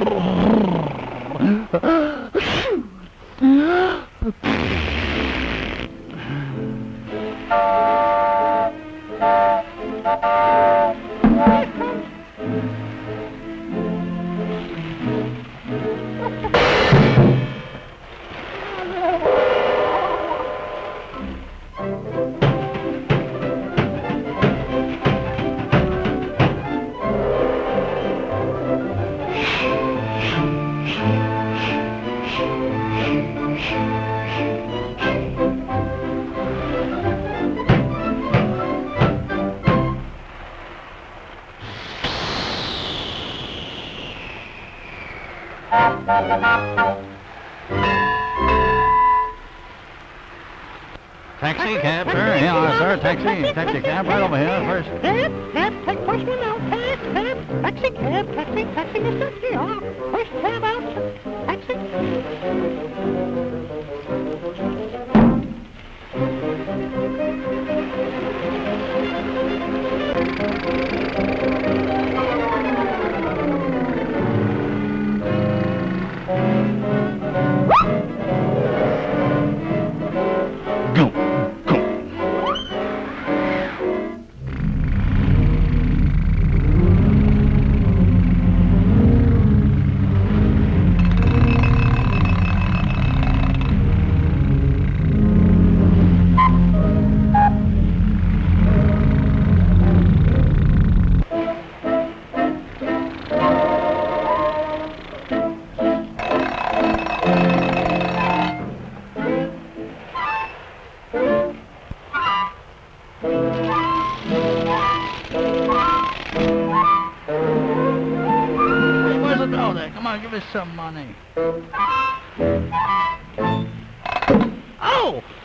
Taxi, cab, sir. Yeah, sir. Taxi cab right over here first. Cab, take first one out. Cab, taxi, mister. Yeah, first cab out. Taxi. Come on, give us some money. Oh!